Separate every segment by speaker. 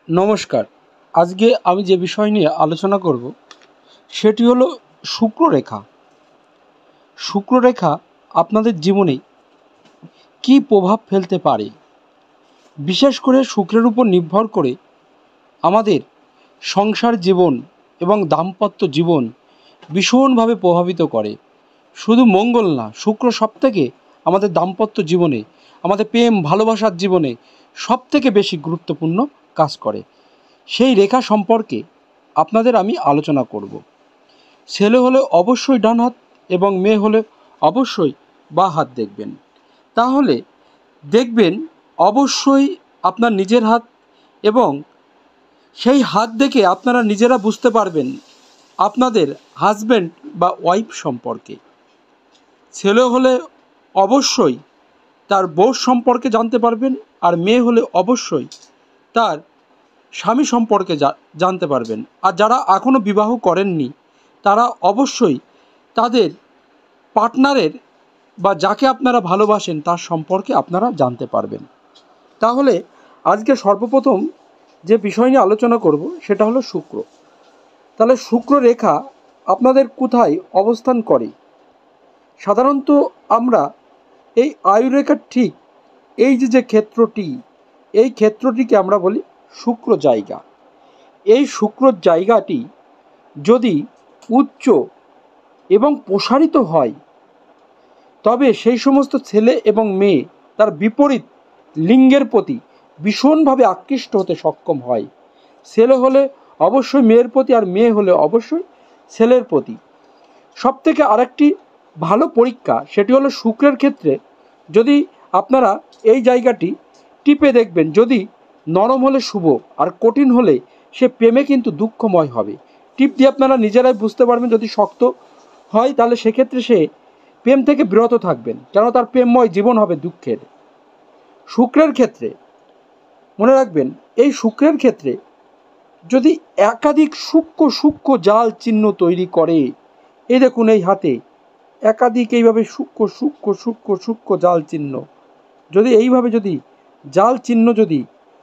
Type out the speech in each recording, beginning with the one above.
Speaker 1: নমস্কার। আজকে আমি যে বিষয় নিয়ে আলোচনা করব সেটি হলো শুক্ররেখা। শুক্ররেখা আপনাদের জীবনে কী প্রভাব ফেলতে পারে, বিশেষ করে শুক্রের উপর নির্ভর করে আমাদের সংসার জীবন এবং দাম্পত্য জীবন ভীষণভাবে প্রভাবিত করে। শুধু মঙ্গল না, শুক্র সবথেকে আমাদের দাম্পত্য জীবনে, আমাদের প্রেম ভালোবাসার জীবনে সবথেকে বেশি গুরুত্বপূর্ণ কাজ করে। সেই রেখা সম্পর্কে আপনাদের আমি আলোচনা করব। ছেলে হলে অবশ্যই ডান হাত এবং মেয়ে হলে অবশ্যই বাঁ হাত দেখবেন। তাহলে দেখবেন অবশ্যই আপনার নিজের হাত, এবং সেই হাত দেখে আপনারা নিজেরা বুঝতে পারবেন আপনাদের হাজব্যান্ড বা ওয়াইফ সম্পর্কে। ছেলে হলে অবশ্যই তার বউ সম্পর্কে জানতে পারবেন, আর মেয়ে হলে অবশ্যই তার স্বামী সম্পর্কে জানতে পারবেন। আর যারা এখনও বিবাহ করেননি তারা অবশ্যই তাদের পার্টনারের বা যাকে আপনারা ভালোবাসেন তার সম্পর্কে আপনারা জানতে পারবেন। তাহলে আজকে সর্বপ্রথম যে বিষয় নিয়ে আলোচনা করব সেটা হলো শুক্র। তাহলে শুক্র রেখা আপনাদের কোথায় অবস্থান করে? সাধারণত আমরা এই আয়ুরেখার ঠিক এই যে ক্ষেত্রটি, এই ক্ষেত্রটিকে আমরা বলি শুক্র জায়গা। এই শুক্র জায়গাটি যদি উচ্চ এবং প্রসারিত হয় তবে সেই সমস্ত ছেলে এবং মেয়ে তার বিপরীত লিঙ্গের প্রতি ভীষণভাবে আকৃষ্ট হতে সক্ষম হয়। ছেলে হলে অবশ্যই মেয়ের প্রতি, আর মেয়ে হলে অবশ্যই ছেলের প্রতি। সবথেকে আরেকটি ভালো পরীক্ষা সেটি হলো শুক্রের ক্ষেত্রে যদি আপনারা এই জায়গাটি টিপে দেখবেন, যদি নরম হলে শুভ আর কঠিন হলে সে প্রেমে কিন্তু দুঃখময় হবে। টিপ দিয়ে আপনারা নিজেরাই বুঝতে পারবেন। যদি শক্ত হয় তাহলে সেক্ষেত্রে সে প্রেম থেকে বিরত থাকবেন, কেন তার প্রেমময় জীবন হবে দুঃখের। শুক্রের ক্ষেত্রে মনে রাখবেন, এই শুক্রের ক্ষেত্রে যদি একাধিক সূক্ষ্ম জাল চিহ্ন তৈরি করে, এই দেখুন এই হাতে একাধিক এইভাবে সূক্ষ্ম জাল চিহ্ন, যদি এইভাবে যদি জাল চিহ্ন যদি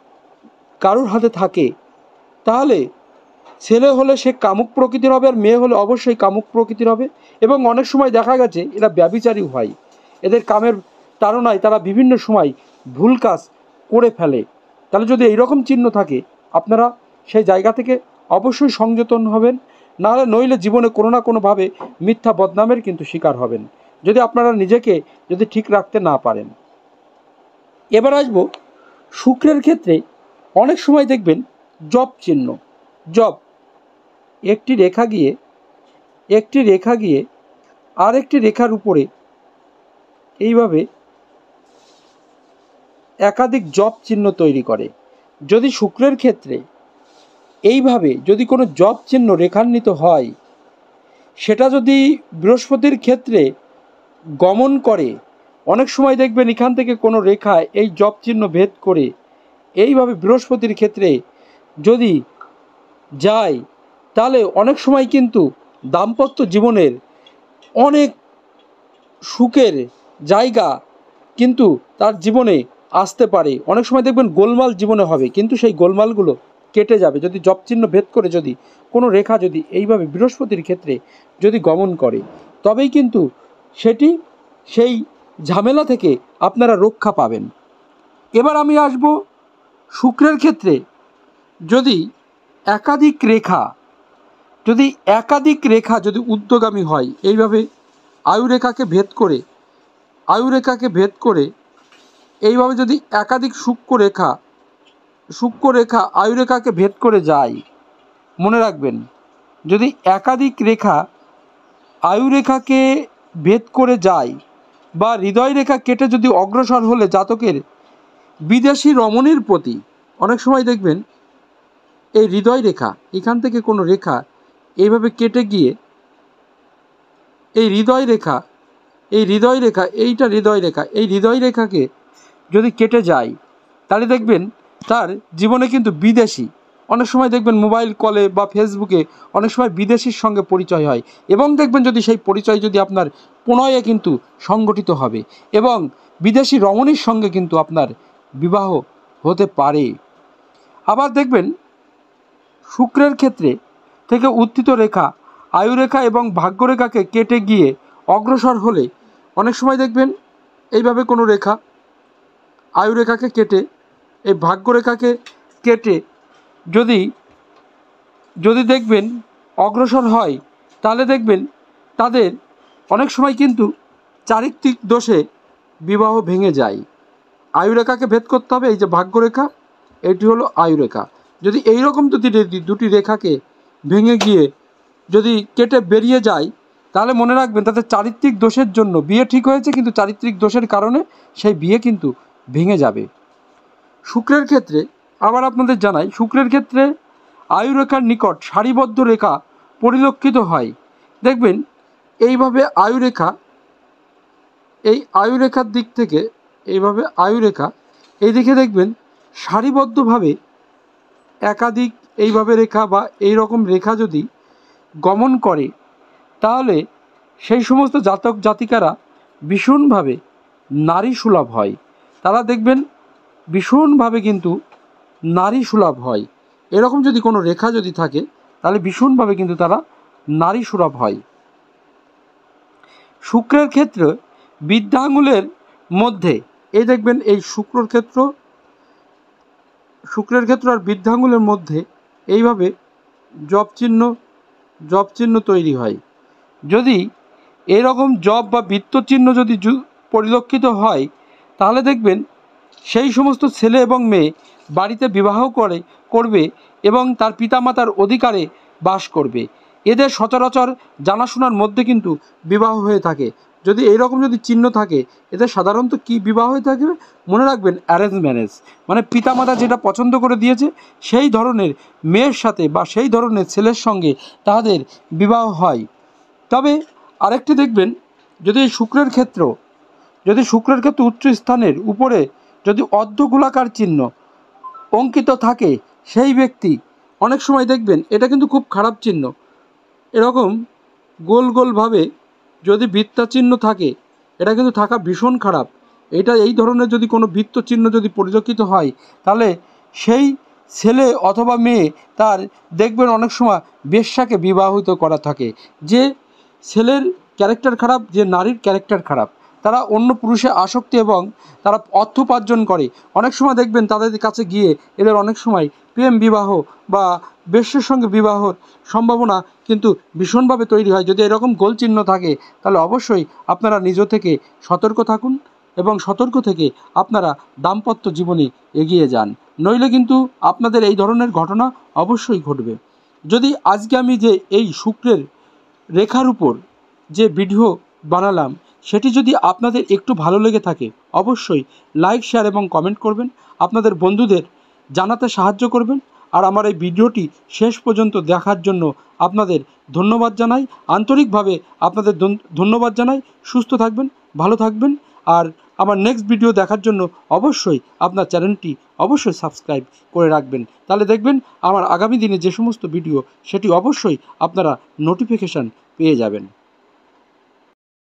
Speaker 1: কারোর হাতে থাকে তাহলে ছেলে হলে সে কামুক প্রকৃতির হবে, আর মেয়ে হলে অবশ্যই কামুক প্রকৃতির হবে। এবং অনেক সময় দেখা গেছে এরা ব্যভিচারী হয়, এদের কামের তাড়নায় তারা বিভিন্ন সময় ভুল কাজ করে ফেলে। তাহলে যদি এইরকম চিহ্ন থাকে আপনারা সেই জায়গা থেকে অবশ্যই সংযতন হবেন, নাহলে নইলে জীবনে কোনো না কোনোভাবে মিথ্যা বদনামের কিন্তু শিকার হবেন, যদি আপনারা নিজেকে যদি ঠিক রাখতে না পারেন। এবার আসবো শুক্রের ক্ষেত্রে অনেক সময় দেখবেন জপ চিহ্ন, জপ একটি রেখা গিয়ে আরেকটি রেখার উপরে এইভাবে একাধিক জপ চিহ্ন তৈরি করে। যদি শুক্রের ক্ষেত্রে এইভাবে যদি কোনো জপ চিহ্ন রেখান্বিত হয়, সেটা যদি বৃহস্পতির ক্ষেত্রে গমন করে, অনেক সময় দেখবেন এখান থেকে কোনো রেখা এই জপ চিহ্ন ভেদ করে এইভাবে বৃহস্পতির ক্ষেত্রে যদি যায়, তাহলে অনেক সময় কিন্তু দাম্পত্য জীবনের অনেক সুখের জায়গা কিন্তু তার জীবনে আসতে পারে। অনেক সময় দেখবেন গোলমাল জীবনে হবে, কিন্তু সেই গোলমালগুলো কেটে যাবে যদি জপ চিহ্ন ভেদ করে যদি কোনো রেখা যদি এইভাবে বৃহস্পতির ক্ষেত্রে যদি গমন করে, তবেই কিন্তু সেটি সেই ঝামেলা থেকে আপনারা রক্ষা পাবেন। এবার আমি আসব শুক্রের ক্ষেত্রে যদি একাধিক রেখা যদি ঊর্ধ্বগামী হয়, এইভাবে আয়ুরেখাকে ভেদ করে এইভাবে যদি একাধিক সূক্ষ্ম রেখা আয়ুরেখাকে ভেদ করে যায়, মনে রাখবেন যদি একাধিক রেখা আয়ুরেখাকে ভেদ করে যায় বা হৃদয় রেখা কেটে যদি অগ্রসর হলে জাতকের বিদেশি রমণীর প্রতি, অনেক সময় দেখবেন এই হৃদয় রেখা এখান থেকে কোনো রেখা এইভাবে কেটে গিয়ে এই হৃদয় রেখাকে যদি কেটে যায়, তাহলে দেখবেন তার জীবনে কিন্তু বিদেশি, অনেক সময় দেখবেন মোবাইল কলে বা ফেসবুকে অনেক সময় বিদেশির সঙ্গে পরিচয় হয়, এবং দেখবেন যদি সেই পরিচয় যদি আপনার প্রণয়ে কিন্তু সংগঠিত হবে এবং বিদেশি রমণীর সঙ্গে কিন্তু আপনার বিবাহ হতে পারে। আবার দেখবেন শুক্রের ক্ষেত্রে থেকে উত্থিত রেখা আয়ুরেখা এবং ভাগ্যরেখাকে কেটে গিয়ে অগ্রসর হলে অনেক সময় দেখবেন এইভাবে কোনো রেখা আয়ুরেখাকে কেটে এই ভাগ্যরেখাকে কেটে যদি যদি দেখবেন অগ্রসর হয়, তাহলে দেখবেন তাদের অনেক সময় কিন্তু চারিত্রিক দোষে বিবাহ ভেঙে যায়। আয়ুরেখাকে ভেদ করতে হবে। এই যে ভাগ্যরেখা, এটি হলো আয়ুরেখা। যদি এইরকম দুটি রেখাকে ভেঙে গিয়ে যদি কেটে বেরিয়ে যায়, তাহলে মনে রাখবেন তাদের চারিত্রিক দোষের জন্য বিয়ে ঠিক হয়েছে, কিন্তু চারিত্রিক দোষের কারণে সেই বিয়ে কিন্তু ভেঙে যাবে। শুক্রের ক্ষেত্রে আবার আপনাদের জানাই, শুক্রের ক্ষেত্রে আয়ুরেখার নিকট সারিবদ্ধ রেখা পরিলক্ষিত হয়। দেখবেন এইভাবে আয়ুরেখা, এই আয়ুরেখার দিক থেকে এইভাবে আয়ুরেখা, এই দিকে দেখবেন সারিবদ্ধভাবে একাধিক এইভাবে রেখা বা এই রকম রেখা যদি গমন করে, তাহলে সেই সমস্ত জাতক জাতিকারা ভীষণভাবে নারী সুলভ হয়। তারা দেখবেন ভীষণভাবে কিন্তু নারী সুলভ হয়। এরকম যদি কোনো রেখা যদি থাকে, তাহলে ভীষণভাবে কিন্তু তারা নারী সুলভ হয়। শুক্রের ক্ষেত্রে বৃদ্ধাঙ্গুলের মধ্যে এই দেখবেন এই শুক্রের ক্ষেত্র আর বৃদ্ধাঙ্গুলের মধ্যে এইভাবে জপ চিহ্ন তৈরি হয়। যদি এরকম জপ বা বৃত্ত চিহ্ন যদি পরিলক্ষিত হয়, তাহলে দেখবেন সেই সমস্ত ছেলে এবং মেয়ে বাড়িতে বিবাহ করবে এবং তার পিতামাতার অধিকারে বাস করবে। এদের সচরাচর জানাশোনার মধ্যে কিন্তু বিবাহ হয়ে থাকে। যদি এইরকম যদি চিহ্ন থাকে, এদের সাধারণত কি বিবাহ হয়ে থাকবে, মনে রাখবেন অ্যারেঞ্জ ম্যারেজ, মানে পিতামাতা যেটা পছন্দ করে দিয়েছে সেই ধরনের মেয়ের সাথে বা সেই ধরনের ছেলের সঙ্গে তাদের বিবাহ হয়। তবে আরেকটি দেখবেন, যদি শুক্রের ক্ষেত্র উচ্চ স্থানের উপরে যদি অর্ধগোলাকার চিহ্ন অঙ্কিত থাকে, সেই ব্যক্তি অনেক সময় দেখবেন, এটা কিন্তু খুব খারাপ চিহ্ন, এরকম গোলভাবে যদি বৃত্ত চিহ্ন থাকে, এটা কিন্তু থাকা ভীষণ খারাপ। এই ধরনের যদি কোনো বৃত্ত চিহ্ন যদি পরিলক্ষিত হয়, তাহলে সেই ছেলে অথবা মেয়ে তার দেখবেন অনেক সময় বেশ্যাকে বিবাহিত করা থাকে। যে ছেলের ক্যারেক্টার খারাপ, যে নারীর ক্যারেক্টার খারাপ, তারা অন্য পুরুষে আসক্তি এবং তারা অর্থ উপার্জন করে। অনেক সময় দেখবেন তাদের কাছে গিয়ে এদের অনেক সময় প্রেম বিবাহ বা বেশ্যের সঙ্গে বিবাহর সম্ভাবনা কিন্তু ভীষণভাবে তৈরি হয়। যদি এরকম গোল চিহ্ন থাকে, তাহলে অবশ্যই আপনারা নিজ থেকে সতর্ক থাকুন এবং সতর্ক থেকে আপনারা দাম্পত্য জীবনে এগিয়ে যান, নইলে কিন্তু আপনাদের এই ধরনের ঘটনা অবশ্যই ঘটবে। যদি আজকে আমি যে এই শুক্রের রেখার উপর যে ভিডিও বানালাম, সেটি যদি আপনাদের একটু ভালো লেগে থাকে, অবশ্যই লাইক, শেয়ার এবং কমেন্ট করবেন, আপনাদের বন্ধুদের জানাতে সাহায্য করবেন। আর আমার এই ভিডিওটি শেষ পর্যন্ত দেখার জন্য আপনাদের ধন্যবাদ জানাই, আন্তরিকভাবে আপনাদের ধন্যবাদ জানাই। সুস্থ থাকবেন, ভালো থাকবেন, আর আমার নেক্সট ভিডিও দেখার জন্য অবশ্যই আপনার চ্যানেলটি অবশ্যই সাবস্ক্রাইব করে রাখবেন। তাহলে দেখবেন আমার আগামী দিনে যে সমস্ত ভিডিও, সেটি অবশ্যই আপনারা নোটিফিকেশান পেয়ে যাবেন।